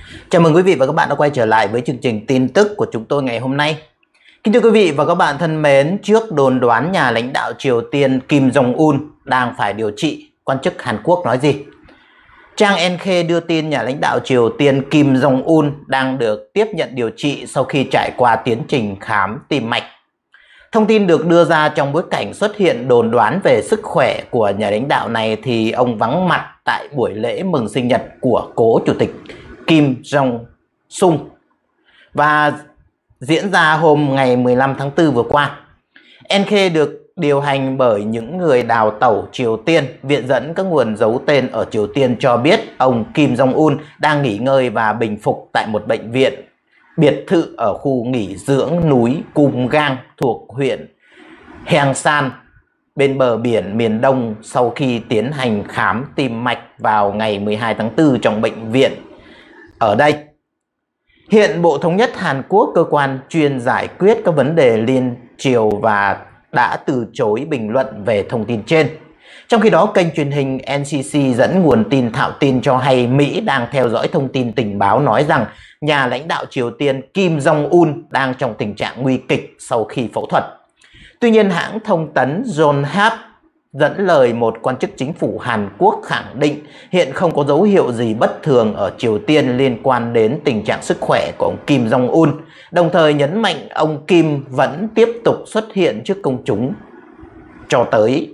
Chào mừng quý vị và các bạn đã quay trở lại với chương trình tin tức của chúng tôi ngày hôm nay. Kính thưa quý vị và các bạn thân mến, trước đồn đoán nhà lãnh đạo Triều Tiên Kim Jong-un đang phải điều trị, quan chức Hàn Quốc nói gì? Trang NK đưa tin nhà lãnh đạo Triều Tiên Kim Jong-un đang được tiếp nhận điều trị sau khi trải qua tiến trình khám tim mạch. Thông tin được đưa ra trong bối cảnh xuất hiện đồn đoán về sức khỏe của nhà lãnh đạo này thì ông vắng mặt tại buổi lễ mừng sinh nhật của cố chủ tịch Kim Jong-sung và diễn ra hôm ngày 15 tháng 4 vừa qua. NK được điều hành bởi những người đào tẩu Triều Tiên. Viện dẫn các nguồn giấu tên ở Triều Tiên cho biết ông Kim Jong-un đang nghỉ ngơi và bình phục tại một bệnh viện biệt thự ở khu nghỉ dưỡng núi Cung Gang thuộc huyện Hyeongsan bên bờ biển miền Đông sau khi tiến hành khám tim mạch vào ngày 12 tháng 4 trong bệnh viện ở đây. Hiện Bộ Thống nhất Hàn Quốc, cơ quan chuyên giải quyết các vấn đề liên triều và đã từ chối bình luận về thông tin trên. Trong khi đó, kênh truyền hình NCC dẫn nguồn tin thạo tin cho hay Mỹ đang theo dõi thông tin tình báo nói rằng nhà lãnh đạo Triều Tiên Kim Jong-un đang trong tình trạng nguy kịch sau khi phẫu thuật. Tuy nhiên, hãng thông tấn Yonhap dẫn lời một quan chức chính phủ Hàn Quốc khẳng định hiện không có dấu hiệu gì bất thường ở Triều Tiên liên quan đến tình trạng sức khỏe của ông Kim Jong-un, đồng thời nhấn mạnh ông Kim vẫn tiếp tục xuất hiện trước công chúng cho tới.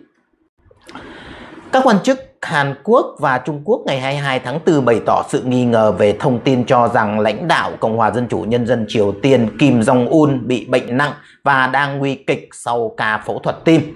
Các quan chức Hàn Quốc và Trung Quốc ngày 22 tháng 4 bày tỏ sự nghi ngờ về thông tin cho rằng lãnh đạo Cộng hòa Dân chủ Nhân dân Triều Tiên Kim Jong-un bị bệnh nặng và đang nguy kịch sau ca phẫu thuật tim.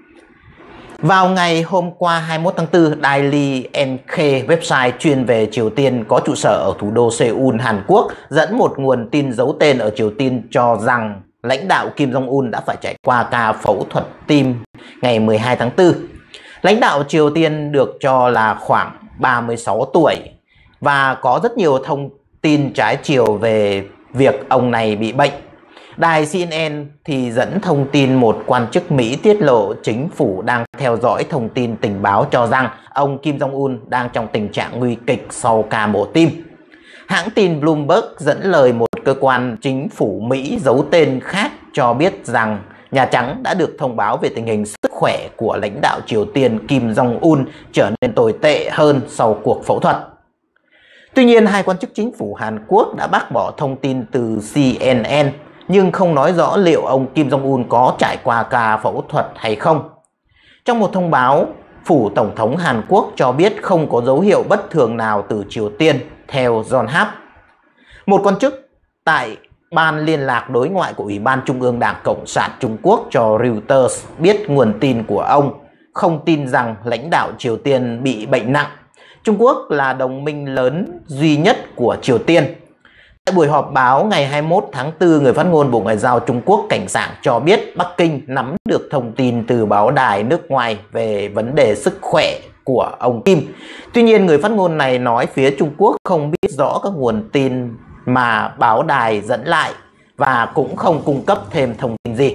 Vào ngày hôm qua 21 tháng 4, Daily NK, website chuyên về Triều Tiên có trụ sở ở thủ đô Seoul, Hàn Quốc, dẫn một nguồn tin giấu tên ở Triều Tiên cho rằng lãnh đạo Kim Jong-un đã phải trải qua ca phẫu thuật tim ngày 12 tháng 4. Lãnh đạo Triều Tiên được cho là khoảng 36 tuổi và có rất nhiều thông tin trái chiều về việc ông này bị bệnh. Đài CNN thì dẫn thông tin một quan chức Mỹ tiết lộ chính phủ đang theo dõi thông tin tình báo cho rằng ông Kim Jong-un đang trong tình trạng nguy kịch sau ca mổ tim. Hãng tin Bloomberg dẫn lời một cơ quan chính phủ Mỹ giấu tên khác cho biết rằng Nhà Trắng đã được thông báo về tình hình sức khỏe của lãnh đạo Triều Tiên Kim Jong-un trở nên tồi tệ hơn sau cuộc phẫu thuật. Tuy nhiên, hai quan chức chính phủ Hàn Quốc đã bác bỏ thông tin từ CNN nhưng không nói rõ liệu ông Kim Jong-un có trải qua ca phẫu thuật hay không. Trong một thông báo, phủ Tổng thống Hàn Quốc cho biết không có dấu hiệu bất thường nào từ Triều Tiên, theo Yonhap. Một quan chức tại Ban liên lạc đối ngoại của Ủy ban Trung ương Đảng Cộng sản Trung Quốc cho Reuters biết nguồn tin của ông không tin rằng lãnh đạo Triều Tiên bị bệnh nặng. Trung Quốc là đồng minh lớn duy nhất của Triều Tiên. Tại buổi họp báo ngày 21 tháng 4, người phát ngôn Bộ Ngoại giao Trung Quốc Cảnh Sảng cho biết Bắc Kinh nắm được thông tin từ báo đài nước ngoài về vấn đề sức khỏe của ông Kim. Tuy nhiên, người phát ngôn này nói phía Trung Quốc không biết rõ các nguồn tin mà báo đài dẫn lại và cũng không cung cấp thêm thông tin gì.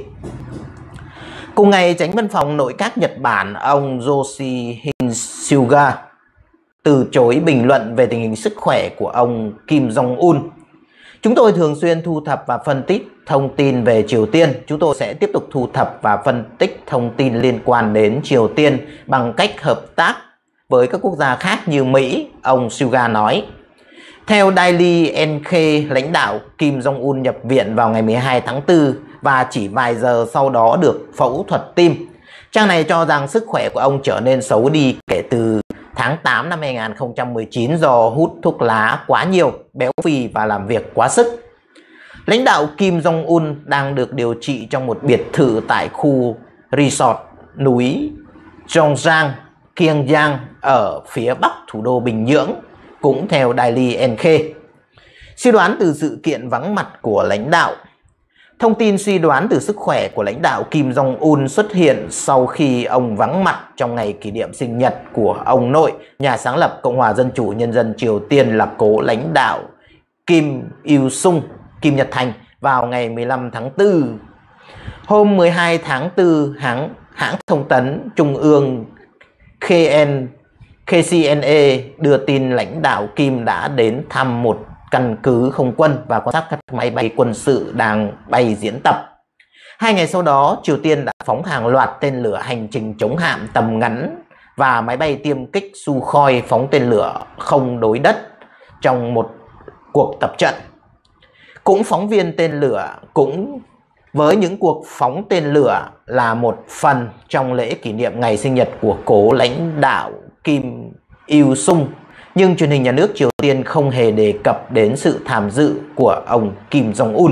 Cùng ngày, Chánh văn phòng nội các Nhật Bản ông Yoshihide Suga từ chối bình luận về tình hình sức khỏe của ông Kim Jong-un. Chúng tôi thường xuyên thu thập và phân tích thông tin về Triều Tiên. Chúng tôi sẽ tiếp tục thu thập và phân tích thông tin liên quan đến Triều Tiên bằng cách hợp tác với các quốc gia khác như Mỹ, ông Suga nói. Theo Daily NK, lãnh đạo Kim Jong-un nhập viện vào ngày 12 tháng 4 và chỉ vài giờ sau đó được phẫu thuật tim. Trang này cho rằng sức khỏe của ông trở nên xấu đi kể từ tháng 8 năm 2019 do hút thuốc lá quá nhiều, béo phì và làm việc quá sức. Lãnh đạo Kim Jong-un đang được điều trị trong một biệt thự tại khu resort núi Jongjiang, Kiengyang ở phía bắc thủ đô Bình Nhưỡng, cũng theo Daily NK. Suy đoán từ sự kiện vắng mặt của lãnh đạo. Thông tin suy đoán từ sức khỏe của lãnh đạo Kim Jong-un xuất hiện sau khi ông vắng mặt trong ngày kỷ niệm sinh nhật của ông nội, nhà sáng lập Cộng hòa Dân chủ Nhân dân Triều Tiên là cố lãnh đạo Kim Il-sung, Kim Nhật Thành vào ngày 15 tháng 4. Hôm 12 tháng 4, hãng thông tấn Trung ương KCNA đưa tin lãnh đạo Kim đã đến thăm một căn cứ không quân và quan sát các máy bay quân sự đang bay diễn tập. 2 ngày sau đó, Triều Tiên đã phóng hàng loạt tên lửa hành trình chống hạm tầm ngắn và máy bay tiêm kích Sukhoi phóng tên lửa không đối đất trong một cuộc tập trận. Cũng phóng viên tên lửa cũng với những cuộc phóng tên lửa là một phần trong lễ kỷ niệm ngày sinh nhật của cố lãnh đạo Kim Il-sung, nhưng truyền hình nhà nước Triều Tiên không hề đề cập đến sự tham dự của ông Kim Jong-un.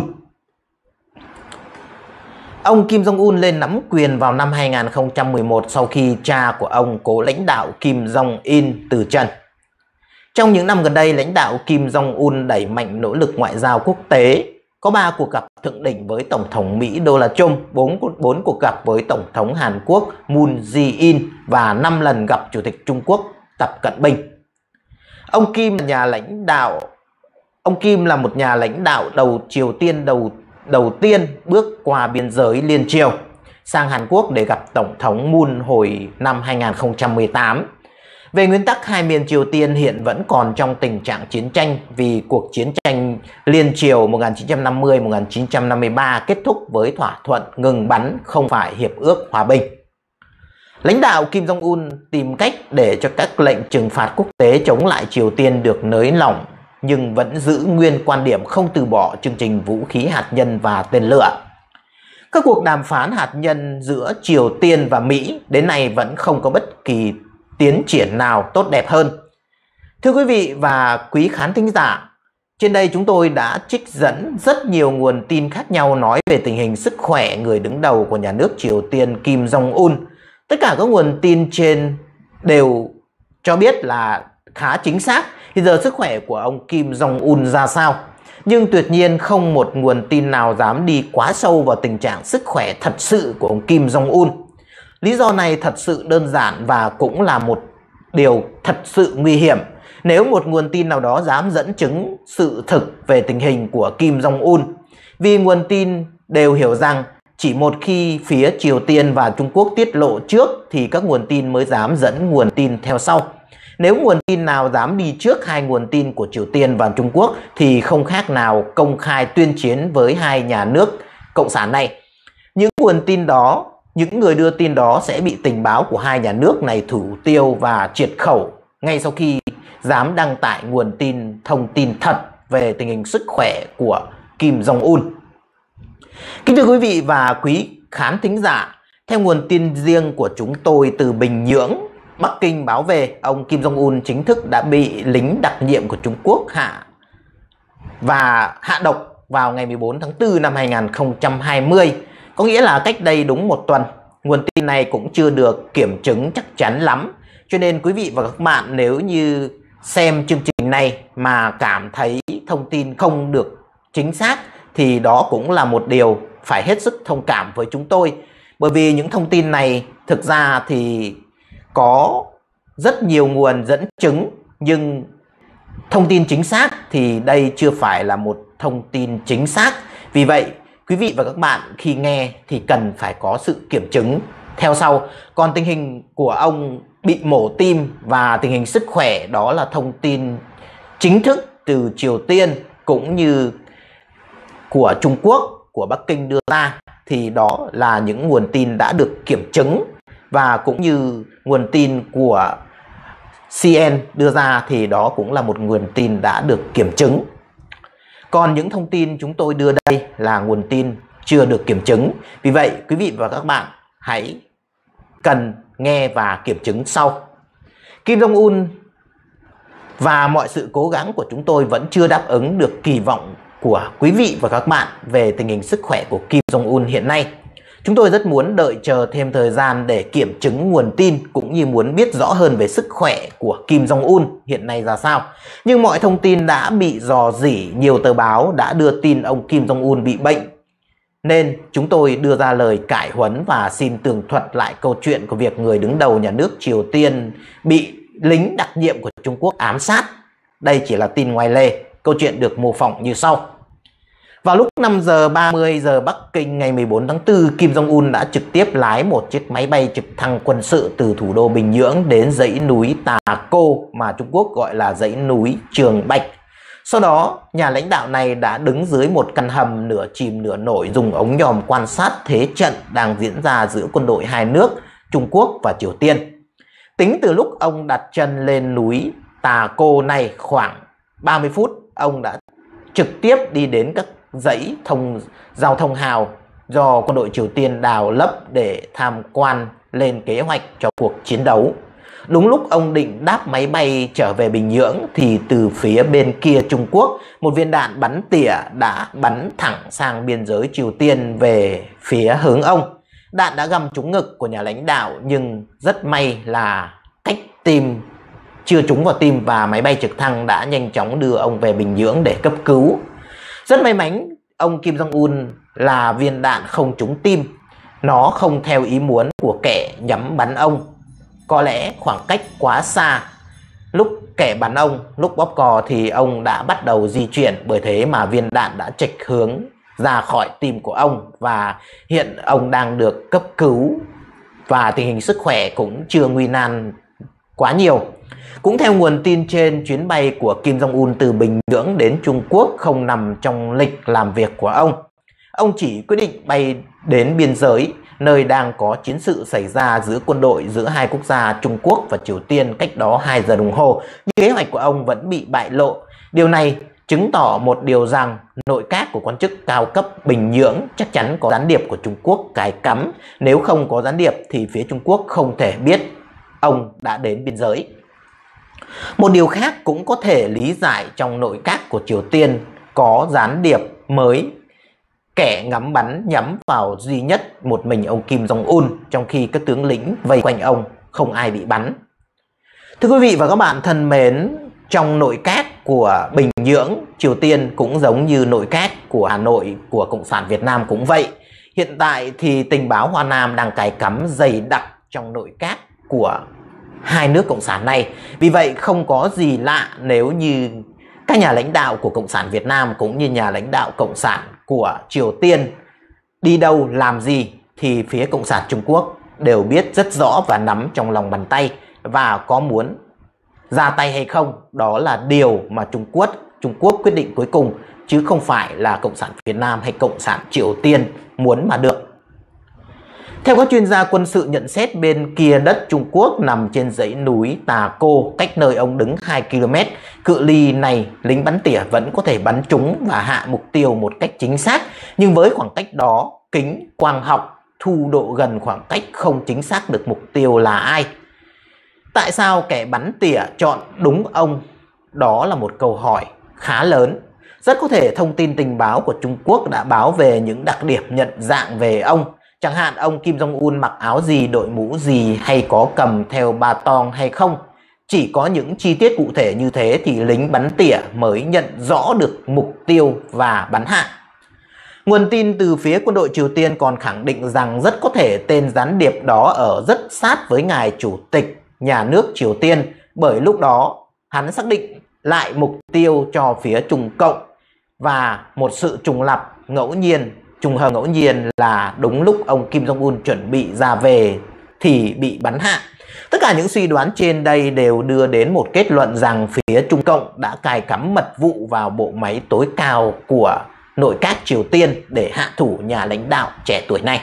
Ông Kim Jong-un lên nắm quyền vào năm 2011 sau khi cha của ông, cố lãnh đạo Kim Jong-il, từ trần. Trong những năm gần đây, lãnh đạo Kim Jong-un đẩy mạnh nỗ lực ngoại giao quốc tế, có 3 cuộc gặp thượng đỉnh với Tổng thống Mỹ Donald Trump, 4 cuộc gặp với Tổng thống Hàn Quốc Moon Jae-in và 5 lần gặp Chủ tịch Trung Quốc Tập Cận Bình. Ông Kim là một nhà lãnh đạo Triều Tiên đầu tiên bước qua biên giới liên Triều sang Hàn Quốc để gặp Tổng thống Moon hồi năm 2018. Về nguyên tắc, hai miền Triều Tiên hiện vẫn còn trong tình trạng chiến tranh vì cuộc chiến tranh liên Triều 1950-1953 kết thúc với thỏa thuận ngừng bắn, không phải hiệp ước hòa bình. Lãnh đạo Kim Jong-un tìm cách để cho các lệnh trừng phạt quốc tế chống lại Triều Tiên được nới lỏng, nhưng vẫn giữ nguyên quan điểm không từ bỏ chương trình vũ khí hạt nhân và tên lửa. Các cuộc đàm phán hạt nhân giữa Triều Tiên và Mỹ đến nay vẫn không có bất kỳ tiến triển nào tốt đẹp hơn. Thưa quý vị và quý khán thính giả, trên đây chúng tôi đã trích dẫn rất nhiều nguồn tin khác nhau nói về tình hình sức khỏe người đứng đầu của nhà nước Triều Tiên Kim Jong-un. Tất cả các nguồn tin trên đều cho biết là khá chính xác thì giờ sức khỏe của ông Kim Jong-un ra sao. Nhưng tuyệt nhiên không một nguồn tin nào dám đi quá sâu vào tình trạng sức khỏe thật sự của ông Kim Jong-un. Lý do này thật sự đơn giản và cũng là một điều thật sự nguy hiểm. Nếu một nguồn tin nào đó dám dẫn chứng sự thực về tình hình của Kim Jong-un, vì nguồn tin đều hiểu rằng chỉ một khi phía Triều Tiên và Trung Quốc tiết lộ trước thì các nguồn tin mới dám dẫn nguồn tin theo sau. Nếu nguồn tin nào dám đi trước hai nguồn tin của Triều Tiên và Trung Quốc thì không khác nào công khai tuyên chiến với hai nhà nước cộng sản này. Những nguồn tin đó, những người đưa tin đó sẽ bị tình báo của hai nhà nước này thủ tiêu và triệt khẩu ngay sau khi dám đăng tải nguồn tin thông tin thật về tình hình sức khỏe của Kim Jong-un. Kính thưa quý vị và quý khán thính giả, theo nguồn tin riêng của chúng tôi từ Bình Nhưỡng, Bắc Kinh báo về ông Kim Jong-un chính thức đã bị lính đặc nhiệm của Trung Quốc hạ độc vào ngày 14 tháng 4 năm 2020, có nghĩa là cách đây đúng một tuần. Nguồn tin này cũng chưa được kiểm chứng chắc chắn lắm, cho nên quý vị và các bạn nếu như xem chương trình này mà cảm thấy thông tin không được chính xác thì đó cũng là một điều phải hết sức thông cảm với chúng tôi. Bởi vì những thông tin này thực ra thì có rất nhiều nguồn dẫn chứng, nhưng thông tin chính xác thì đây chưa phải là một thông tin chính xác. Vì vậy, quý vị và các bạn khi nghe thì cần phải có sự kiểm chứng theo sau. Còn tình hình của ông bị mổ tim và tình hình sức khỏe đó là thông tin chính thức từ Triều Tiên cũng như của Trung Quốc, của Bắc Kinh đưa ra, thì đó là những nguồn tin đã được kiểm chứng, và cũng như nguồn tin của CN đưa ra thì đó cũng là một nguồn tin đã được kiểm chứng. Còn những thông tin chúng tôi đưa đây là nguồn tin chưa được kiểm chứng. Vì vậy quý vị và các bạn hãy cần nghe và kiểm chứng sau. Kim Jong-un và mọi sự cố gắng của chúng tôi vẫn chưa đáp ứng được kỳ vọng của quý vị và các bạn về tình hình sức khỏe của Kim Jong-un hiện nay. Chúng tôi rất muốn đợi chờ thêm thời gian để kiểm chứng nguồn tin cũng như muốn biết rõ hơn về sức khỏe của Kim Jong-un hiện nay ra sao. Nhưng mọi thông tin đã bị rò rỉ, nhiều tờ báo đã đưa tin ông Kim Jong-un bị bệnh, nên chúng tôi đưa ra lời cải huấn và xin tường thuật lại câu chuyện của việc người đứng đầu nhà nước Triều Tiên bị lính đặc nhiệm của Trung Quốc ám sát. Đây chỉ là tin ngoài lề, câu chuyện được mô phỏng như sau. Vào lúc 5 giờ 30 giờ Bắc Kinh ngày 14 tháng 4, Kim Jong-un đã trực tiếp lái một chiếc máy bay trực thăng quân sự từ thủ đô Bình Nhưỡng đến dãy núi Tà Cô mà Trung Quốc gọi là dãy núi Trường Bạch. Sau đó, nhà lãnh đạo này đã đứng dưới một căn hầm nửa chìm nửa nổi, dùng ống nhòm quan sát thế trận đang diễn ra giữa quân đội hai nước Trung Quốc và Triều Tiên. Tính từ lúc ông đặt chân lên núi Tà Cô này khoảng 30 phút, ông đã trực tiếp đi đến các dãy giao thông hào do quân đội Triều Tiên đào lấp để tham quan lên kế hoạch cho cuộc chiến đấu. Đúng lúc ông định đáp máy bay trở về Bình Nhưỡng thì từ phía bên kia Trung Quốc, một viên đạn bắn tỉa đã bắn thẳng sang biên giới Triều Tiên về phía hướng ông. Đạn đã găm trúng ngực của nhà lãnh đạo, nhưng rất may là cách tim chưa trúng vào tim và máy bay trực thăng đã nhanh chóng đưa ông về Bình Nhưỡng để cấp cứu. Rất may mắn ông Kim Jong-un là viên đạn không trúng tim, nó không theo ý muốn của kẻ nhắm bắn ông. Có lẽ khoảng cách quá xa, lúc kẻ bắn ông, lúc bóp cò thì ông đã bắt đầu di chuyển, bởi thế mà viên đạn đã chệch hướng ra khỏi tim của ông và hiện ông đang được cấp cứu và tình hình sức khỏe cũng chưa nguy nan quá nhiều. Cũng theo nguồn tin trên, chuyến bay của Kim Jong-un từ Bình Nhưỡng đến Trung Quốc không nằm trong lịch làm việc của ông. Ông chỉ quyết định bay đến biên giới, nơi đang có chiến sự xảy ra giữa quân đội giữa hai quốc gia Trung Quốc và Triều Tiên cách đó 2 giờ đồng hồ. Nhưng kế hoạch của ông vẫn bị bại lộ. Điều này chứng tỏ một điều rằng nội các của quan chức cao cấp Bình Nhưỡng chắc chắn có gián điệp của Trung Quốc cài cắm. Nếu không có gián điệp thì phía Trung Quốc không thể biết ông đã đến biên giới. Một điều khác cũng có thể lý giải trong nội các của Triều Tiên có gián điệp mới. Kẻ ngắm bắn nhắm vào duy nhất một mình ông Kim Jong-un, trong khi các tướng lĩnh vây quanh ông không ai bị bắn. Thưa quý vị và các bạn thân mến, trong nội các của Bình Nhưỡng, Triều Tiên cũng giống như nội các của Hà Nội, của Cộng sản Việt Nam cũng vậy. Hiện tại thì tình báo Hoa Nam đang cài cắm dày đặc trong nội các của hai nước cộng sản này. Vì vậy không có gì lạ nếu như các nhà lãnh đạo của Cộng sản Việt Nam cũng như nhà lãnh đạo Cộng sản của Triều Tiên đi đâu làm gì thì phía Cộng sản Trung Quốc đều biết rất rõ và nắm trong lòng bàn tay, và có muốn ra tay hay không đó là điều mà Trung Quốc quyết định cuối cùng, chứ không phải là Cộng sản Việt Nam hay Cộng sản Triều Tiên muốn mà được. Theo các chuyên gia quân sự nhận xét, bên kia đất Trung Quốc nằm trên dãy núi Tà Cô, cách nơi ông đứng 2 km. Cự ly này lính bắn tỉa vẫn có thể bắn trúng và hạ mục tiêu một cách chính xác. Nhưng với khoảng cách đó, kính quang học thu độ gần khoảng cách không chính xác được mục tiêu là ai. Tại sao kẻ bắn tỉa chọn đúng ông? Đó là một câu hỏi khá lớn. Rất có thể thông tin tình báo của Trung Quốc đã báo về những đặc điểm nhận dạng về ông. Chẳng hạn ông Kim Jong-un mặc áo gì, đội mũ gì, hay có cầm theo ba tong hay không. Chỉ có những chi tiết cụ thể như thế thì lính bắn tỉa mới nhận rõ được mục tiêu và bắn hạ. Nguồn tin từ phía quân đội Triều Tiên còn khẳng định rằng rất có thể tên gián điệp đó ở rất sát với ngài chủ tịch nhà nước Triều Tiên, bởi lúc đó hắn xác định lại mục tiêu cho phía Trung Cộng, và một sự trùng hợp ngẫu nhiên là đúng lúc ông Kim Jong-un chuẩn bị ra về thì bị bắn hạ. Tất cả những suy đoán trên đây đều đưa đến một kết luận rằng phía Trung Cộng đã cài cắm mật vụ vào bộ máy tối cao của nội các Triều Tiên để hạ thủ nhà lãnh đạo trẻ tuổi này.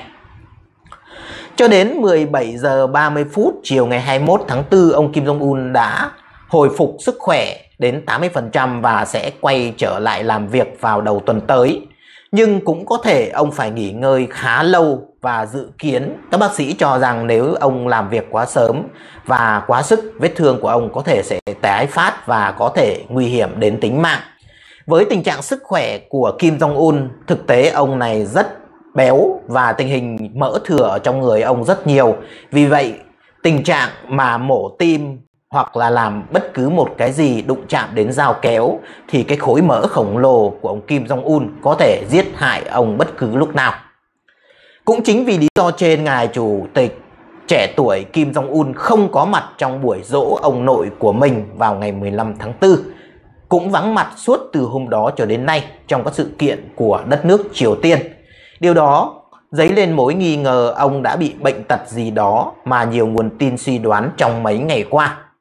Cho đến 17 giờ 30 phút chiều ngày 21 tháng 4, ông Kim Jong-un đã hồi phục sức khỏe đến 80% và sẽ quay trở lại làm việc vào đầu tuần tới. Nhưng cũng có thể ông phải nghỉ ngơi khá lâu, và dự kiến các bác sĩ cho rằng nếu ông làm việc quá sớm và quá sức, vết thương của ông có thể sẽ tái phát và có thể nguy hiểm đến tính mạng. Với tình trạng sức khỏe của Kim Jong-un, thực tế ông này rất béo và tình hình mỡ thừa ở trong người ông rất nhiều. Vì vậy tình trạng mà mổ tim hoặc là làm bất cứ một cái gì đụng chạm đến dao kéo thì cái khối mỡ khổng lồ của ông Kim Jong-un có thể giết hại ông bất cứ lúc nào. Cũng chính vì lý do trên, ngài chủ tịch trẻ tuổi Kim Jong-un không có mặt trong buổi giỗ ông nội của mình vào ngày 15 tháng 4, cũng vắng mặt suốt từ hôm đó cho đến nay trong các sự kiện của đất nước Triều Tiên. Điều đó dấy lên mối nghi ngờ ông đã bị bệnh tật gì đó mà nhiều nguồn tin suy đoán trong mấy ngày qua.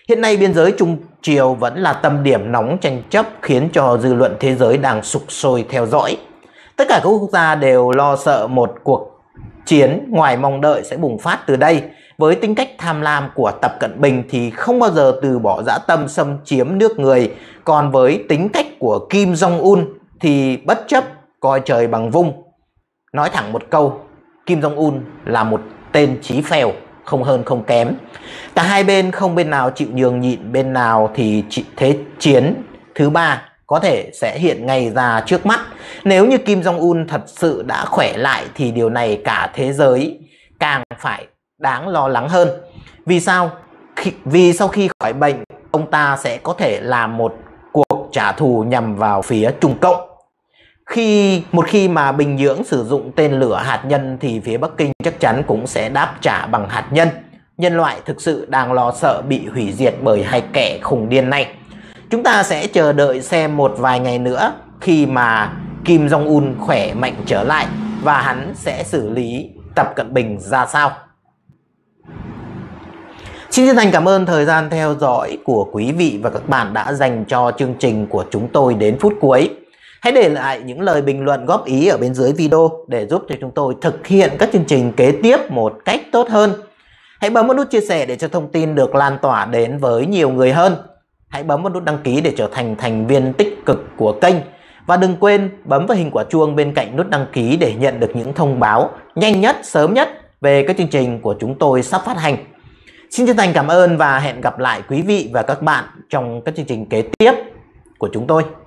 Hiện nay biên giới Trung Triều vẫn là tâm điểm nóng tranh chấp khiến cho dư luận thế giới đang sục sôi theo dõi. Tất cả các quốc gia đều lo sợ một cuộc chiến ngoài mong đợi sẽ bùng phát từ đây. Với tính cách tham lam của Tập Cận Bình thì không bao giờ từ bỏ dã tâm xâm chiếm nước người. Còn với tính cách của Kim Jong-un thì bất chấp coi trời bằng vung. Nói thẳng một câu, Kim Jong-un là một tên chí phèo, không hơn không kém. Cả hai bên không bên nào chịu nhường nhịn bên nào thì thế chiến thứ ba có thể sẽ hiện ngay ra trước mắt. Nếu như Kim Jong-un thật sự đã khỏe lại thì điều này cả thế giới càng phải đáng lo lắng hơn. Vì sao? Vì sau khi khỏi bệnh, ông ta sẽ có thể làm một cuộc trả thù nhằm vào phía Trung Cộng. Một khi mà Bình Nhưỡng sử dụng tên lửa hạt nhân thì phía Bắc Kinh chắc chắn cũng sẽ đáp trả bằng hạt nhân. Nhân loại thực sự đang lo sợ bị hủy diệt bởi hai kẻ khùng điên này. Chúng ta sẽ chờ đợi xem một vài ngày nữa khi mà Kim Jong-un khỏe mạnh trở lại và hắn sẽ xử lý Tập Cận Bình ra sao. Xin chân thành cảm ơn thời gian theo dõi của quý vị và các bạn đã dành cho chương trình của chúng tôi đến phút cuối. Hãy để lại những lời bình luận góp ý ở bên dưới video để giúp cho chúng tôi thực hiện các chương trình kế tiếp một cách tốt hơn. Hãy bấm vào nút chia sẻ để cho thông tin được lan tỏa đến với nhiều người hơn. Hãy bấm vào nút đăng ký để trở thành thành viên tích cực của kênh. Và đừng quên bấm vào hình quả chuông bên cạnh nút đăng ký để nhận được những thông báo nhanh nhất, sớm nhất về các chương trình của chúng tôi sắp phát hành. Xin chân thành cảm ơn và hẹn gặp lại quý vị và các bạn trong các chương trình kế tiếp của chúng tôi.